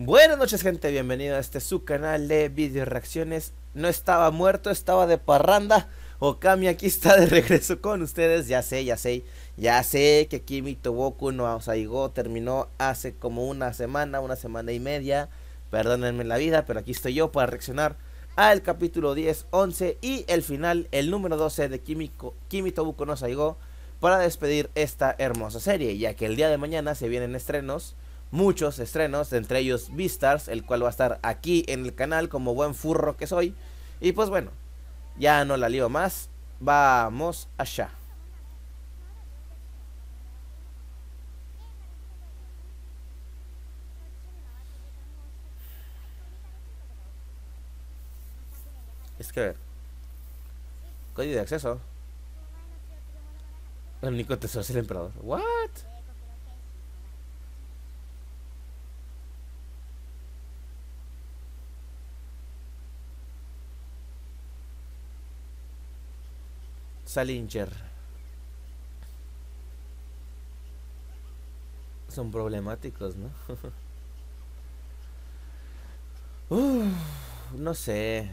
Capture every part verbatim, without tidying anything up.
Buenas noches, gente, bienvenido a este su canal de video reacciones. No estaba muerto, estaba de parranda. Okami aquí está de regreso con ustedes. Ya sé, ya sé, ya sé que Kimi to Boku no Saigo terminó hace como una semana, una semana y media. Perdónenme la vida, pero aquí estoy yo para reaccionar al capítulo diez, once y el final, el número doce de Kimi, Kimi to Boku no Saigo, para despedir esta hermosa serie, ya que el día de mañana se vienen estrenos, muchos estrenos, entre ellos Beastars, el cual va a estar aquí en el canal como buen furro que soy. Y pues bueno, ya no la lío más, vamos allá. Es que, código de acceso. El único tesoro es el emperador. What? Salinger. Son problemáticos, ¿no? Uf, no sé.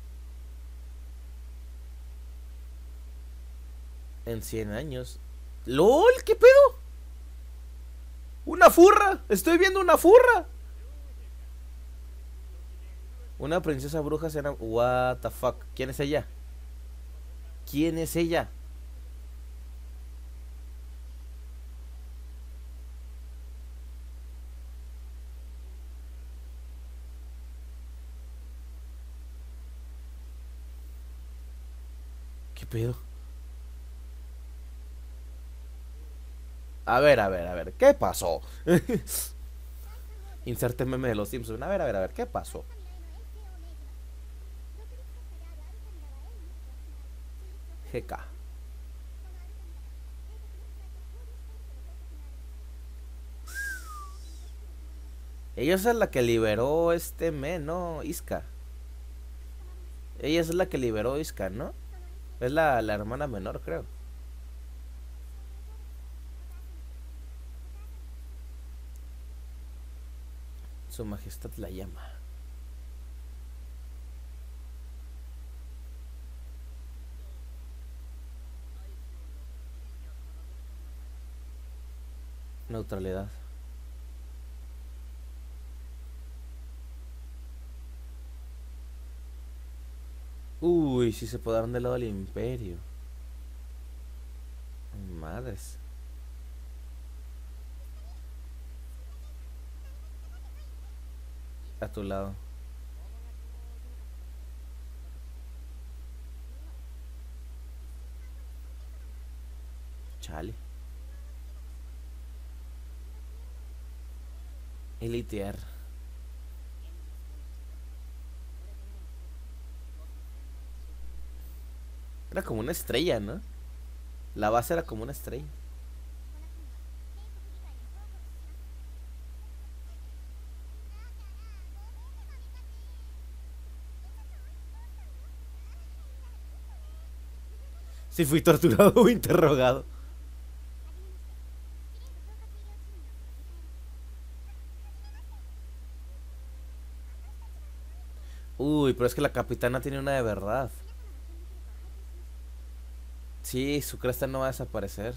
En cien años. ¡Lol! ¿Qué pedo? ¡Una furra! ¡Estoy viendo una furra! Una princesa bruja se enamoró. What the fuck. ¿Quién es ella? ¿Quién es ella? ¿Qué pedo? A ver, a ver, a ver, ¿qué pasó? Inserte meme de los Simpsons. A ver, a ver, a ver, ¿qué pasó? G K. Ella es la que liberó este men, ¿no? Iska. Ella es la que liberó Iska, ¿no? Es la, la hermana menor, creo. Su majestad la llama. Neutralidad. Uy, si se podaron del lado del imperio. Madres. A tu lado. Chale. Elitear. Era como una estrella, ¿no? La base era como una estrella. Si fui torturado o interrogado. Uy, pero es que la capitana tiene una de verdad. Sí, su cresta no va a desaparecer.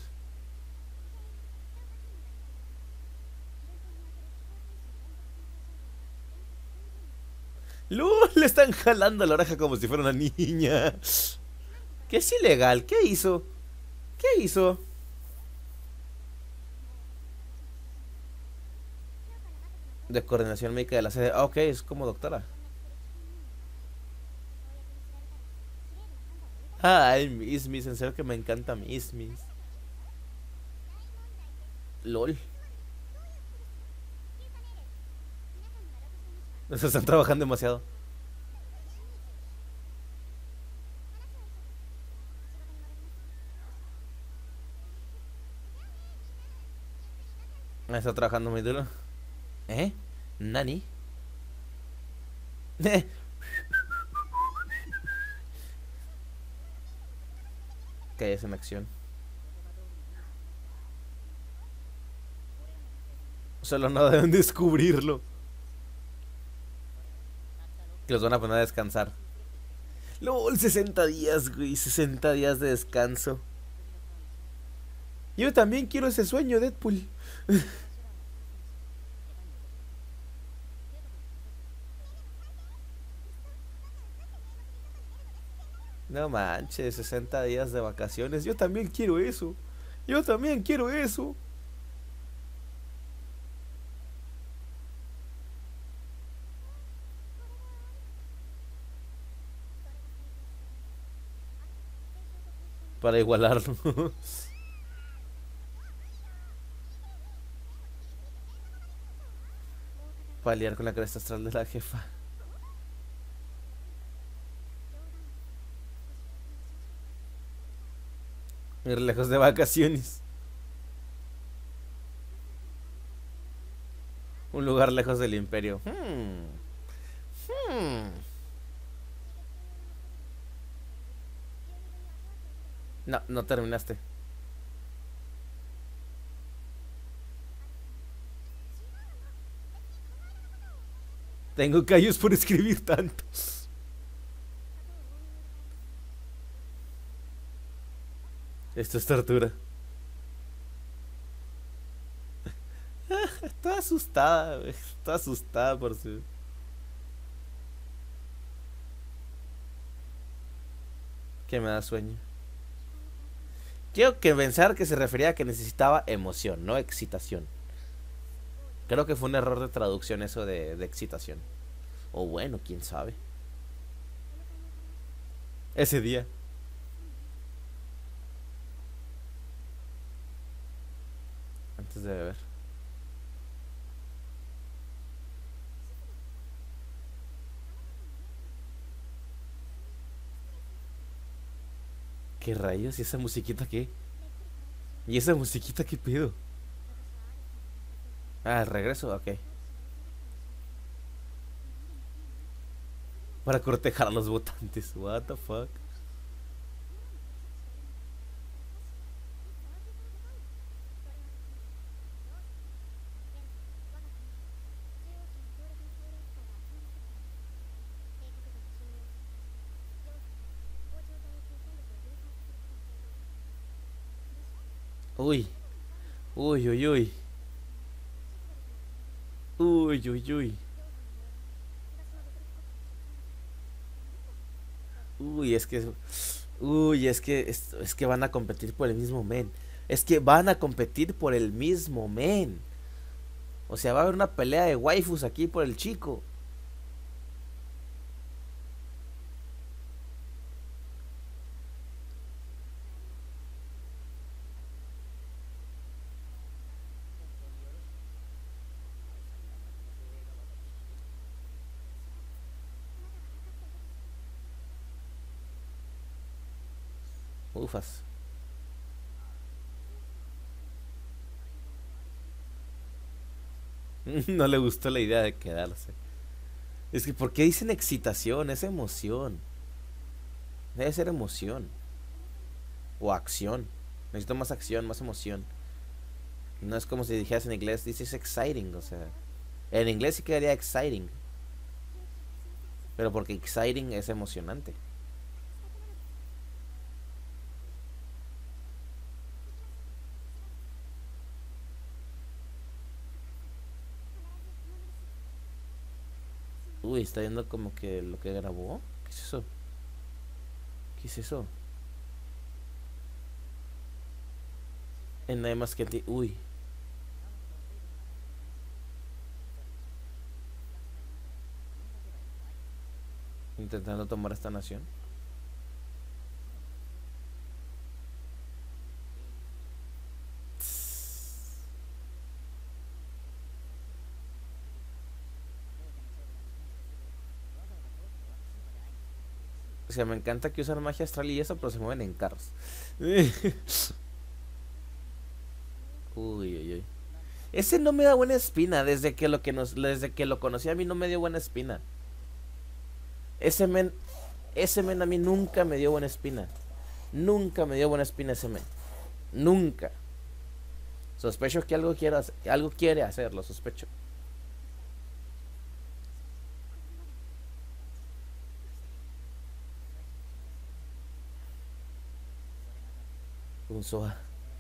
¡Lul! Le están jalando la oreja como si fuera una niña. ¿Qué es ilegal? ¿Qué hizo? ¿Qué hizo? De coordinación médica de la sede. Ah, ok, es como doctora. Ay, Miss Miss, en serio que me encanta Miss Miss. LOL. Se están trabajando demasiado. Está trabajando muy duro. ¿Eh? ¿Nani? Que es en acción. Solo no deben descubrirlo. Que los van a poner a descansar. LOL, sesenta días, güey. sesenta días de descanso. Yo también quiero ese sueño, Deadpool. No manches, sesenta días de vacaciones. Yo también quiero eso. Yo también quiero eso. Para igualarlo. Para lidiar con la cresta astral de la jefa. Ir lejos de vacaciones. Un lugar lejos del imperio. Hmm. Hmm. No, no terminaste. Tengo callos por escribir tanto. Esto es tortura. Está asustada, güey. Está asustada por su... Que me da sueño. Quiero que pensar que se refería a que necesitaba emoción, no excitación. Creo que fue un error de traducción eso de, de excitación. O bueno, quién sabe. Ese día. Antes de beber. ¿Qué rayos? ¿Y esa musiquita qué? ¿Y esa musiquita qué pedo? Ah, el regreso, ok. Para cortejar a los votantes. What the fuck. Uy. Uy, uy, uy. Uy, uy, uy. Uy, es que... Uy, es que... Es, es que van a competir por el mismo men. Es que van a competir por el mismo men. O sea, va a haber una pelea de waifus aquí por el chico. Ufas. No le gustó la idea de quedarse. Es que, ¿por qué dicen excitación? Es emoción. Debe ser emoción. O acción. Necesito más acción, más emoción. No es como si dijeras en inglés, this is exciting. O sea, en inglés sí quedaría exciting. Pero porque exciting es emocionante. Uy, está viendo como que lo que grabó. ¿Qué es eso? ¿Qué es eso? En nada más que ti. Uy. Intentando tomar esta nación. O sea, me encanta que usan magia astral y eso, pero se mueven en carros. Uy, uy, uy. Ese no me da buena espina. Desde que lo que nos, desde que lo conocí a mí no me dio buena espina. Ese men, ese men a mí nunca me dio buena espina. Nunca me dio buena espina ese men. Nunca. Sospecho que algo quiere hacer, algo quiere hacer, lo sospecho. Un soa.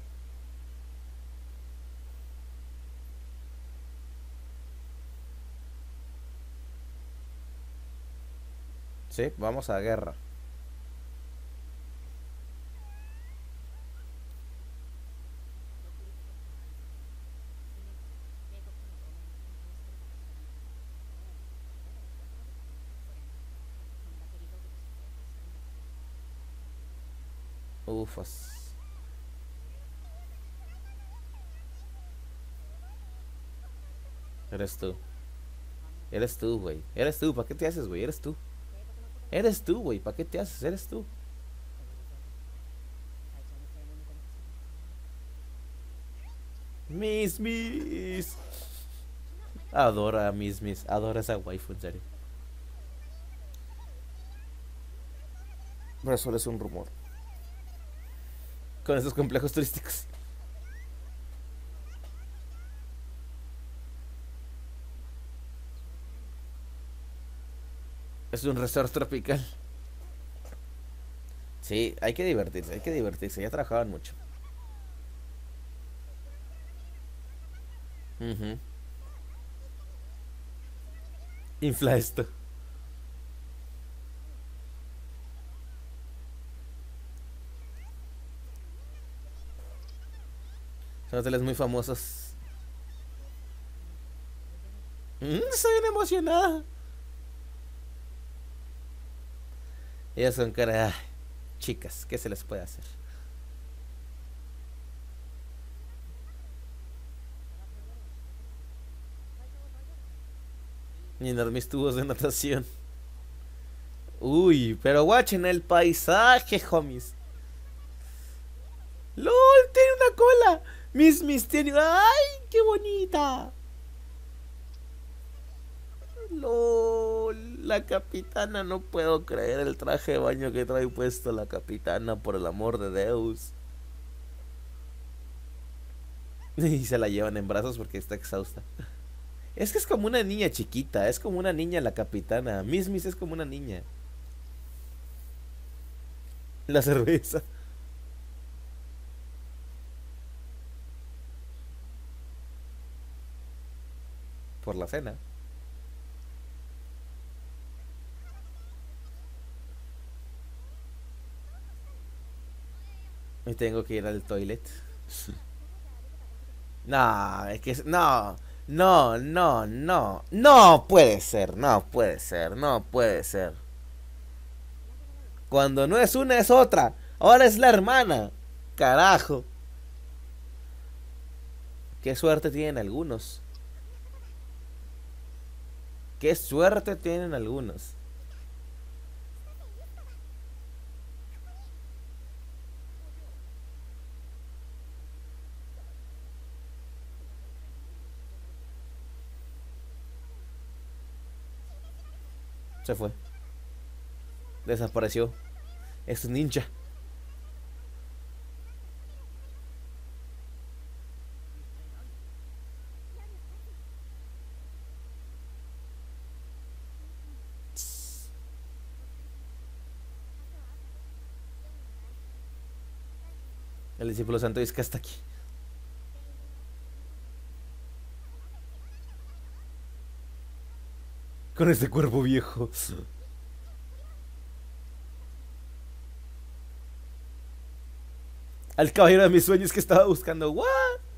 Sí, vamos a guerra. Ufas. Eres tú. Eres tú, güey. Eres tú. ¿Para qué te haces, güey? Eres tú. Eres tú, güey. ¿Para qué te haces? Eres tú. Miss Miss. Adora a Miss Miss. Adora a esa waifu, en serio. Pero solo es un rumor. Con esos complejos turísticos. Es un resort tropical. Sí, hay que divertirse, hay que divertirse. Ya trabajaban mucho. Ujú. Infla esto. Son hoteles muy famosos. Mm, estoy bien emocionada. Ellas son cara. Ay, chicas, ¿qué se les puede hacer? Llenar mis tubos de natación. Uy, pero guachen el paisaje, homies. ¡Lol! Tiene una cola. Miss Miss tiene. ¡Ay, qué bonita! ¡Lol! La capitana, no puedo creer el traje de baño que trae puesto la capitana, por el amor de Deus. Y se la llevan en brazos porque está exhausta. Es que es como una niña chiquita, es como una niña la capitana. Miss Miss es como una niña. La cerveza. Por la cena. Y tengo que ir al toilet. No, es que es- no, no, no, no, no puede ser, no puede ser, no puede ser. Cuando no es una es otra. Ahora es la hermana. Carajo. Qué suerte tienen algunos. Qué suerte tienen algunos. Se fue. Desapareció. Es un ninja. El discípulo santo dice que hasta aquí. Con este cuerpo viejo. Al caballero de mis sueños que estaba buscando. ¿What?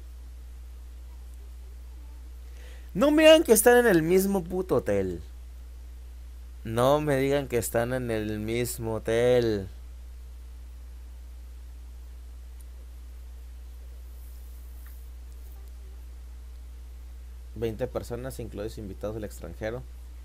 No me digan que están en el mismo puto hotel. No me digan que están en el mismo hotel. Veinte personas, incluidos invitados del extranjero.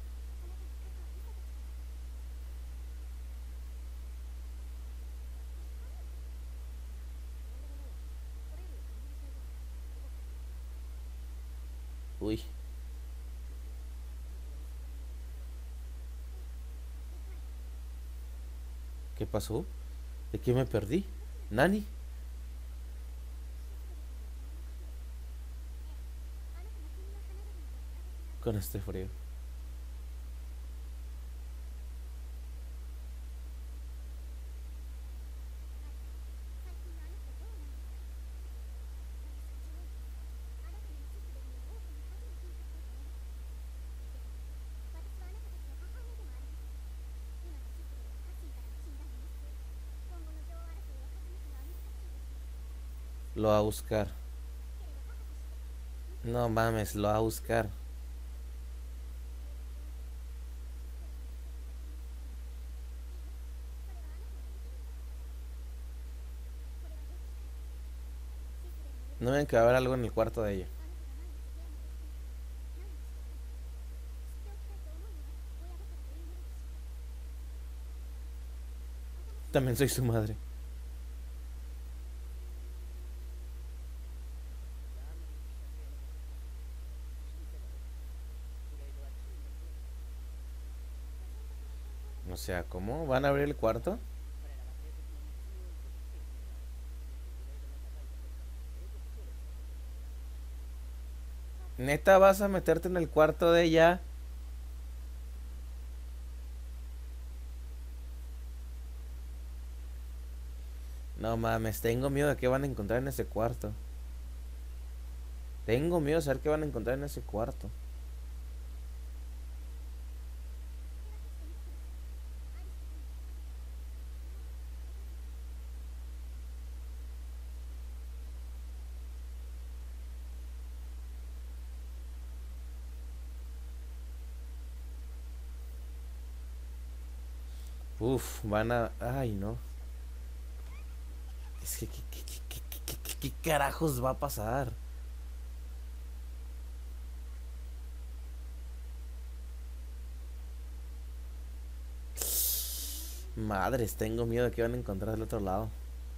Uy. ¿Qué pasó? ¿De qué me perdí? ¿Nani? Con este frío. Lo va a buscar. No mames, lo va a buscar. No ven que va a haber algo en el cuarto de ella. También soy su madre. O sea, ¿cómo? ¿Van a abrir el cuarto? ¿Neta vas a meterte en el cuarto de ella? No mames, tengo miedo de qué van a encontrar en ese cuarto. Tengo miedo de saber qué van a encontrar en ese cuarto. Uf, van a... Ay, no. Es que, ¿qué, qué, qué, qué, qué, qué- qué carajos va a pasar? Madres, tengo miedo de qué van a encontrar del otro lado.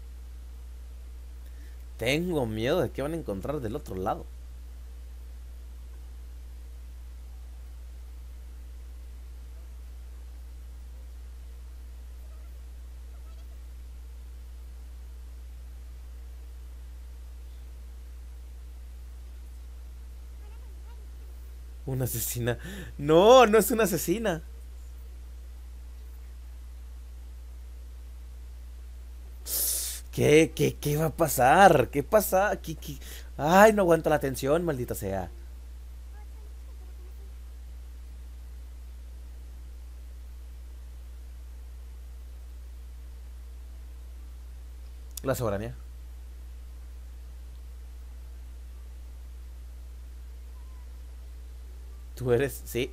Tengo miedo de qué van a encontrar del otro lado. Una asesina. No, no es una asesina. ¿Qué, qué, qué va a pasar? ¿Qué pasa? ¿Qué, qué? Ay, no aguanto la tensión, maldita sea. La soberanía. Tú eres, sí.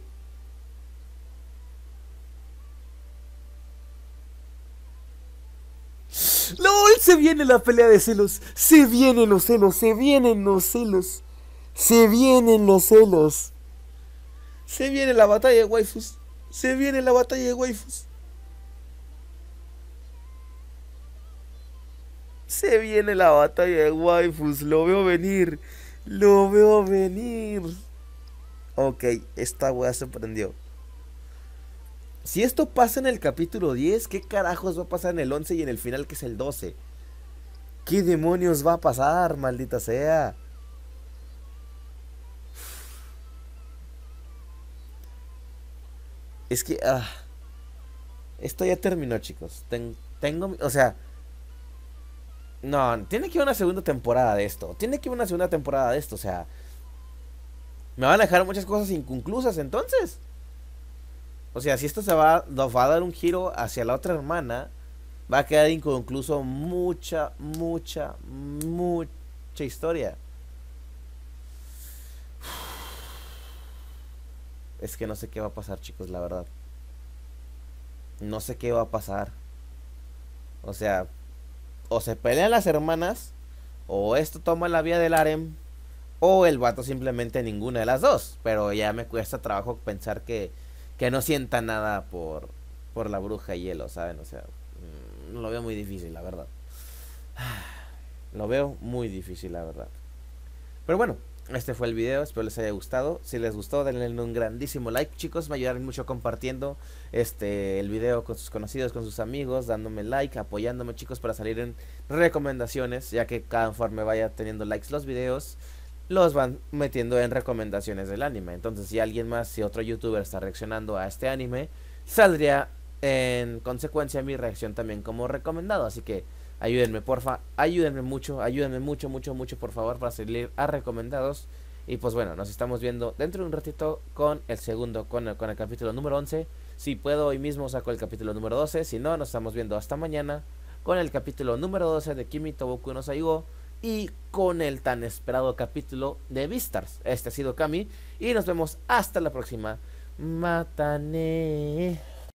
¡Lol! Se viene la pelea de celos. Se vienen los celos. Se vienen los celos. Se vienen los celos. Se viene la batalla de waifus. Se viene la batalla de waifus. Se viene la batalla de waifus. Lo veo venir. Lo veo venir. Ok, esta wea se prendió. Si esto pasa en el capítulo diez, ¿qué carajos va a pasar en el once y en el final que es el doce? ¿Qué demonios va a pasar, maldita sea? Es que... Ah, esto ya terminó, chicos. Ten- tengo... O sea... No, tiene que haber una segunda temporada de esto. Tiene que haber una segunda temporada de esto. O sea... Me van a dejar muchas cosas inconclusas entonces. O sea, si esto se va, nos va a dar un giro hacia la otra hermana, va a quedar inconcluso mucha, mucha, mucha historia. Es que no sé qué va a pasar, chicos, la verdad. No sé qué va a pasar. O sea, o se pelean las hermanas, o esto toma la vía del harem, o el vato simplemente ninguna de las dos. Pero ya me cuesta trabajo pensar que, que no sienta nada por, por la bruja hielo, ¿saben? O sea, mm, lo veo muy difícil, la verdad. Lo veo muy difícil, la verdad. Pero bueno, este fue el video, espero les haya gustado. Si les gustó, denle un grandísimo like, chicos. Me ayudaron mucho compartiendo este el video con sus conocidos, con sus amigos, dándome like, apoyándome, chicos, para salir en recomendaciones, ya que conforme vaya teniendo likes los videos, los van metiendo en recomendaciones del anime. Entonces, si alguien más, si otro youtuber está reaccionando a este anime, saldría en consecuencia mi reacción también como recomendado. Así que ayúdenme, porfa, ayúdenme mucho, ayúdenme mucho, mucho, mucho, por favor, para salir a recomendados. Y pues bueno, nos estamos viendo dentro de un ratito con el segundo, con el, con el capítulo número once. Si puedo, hoy mismo saco el capítulo número doce. Si no, nos estamos viendo hasta mañana con el capítulo número doce de Kimi to Boku no Saigo. y con el tan esperado capítulo de Beastars. Este ha sido Cami y nos vemos hasta la próxima. Matane.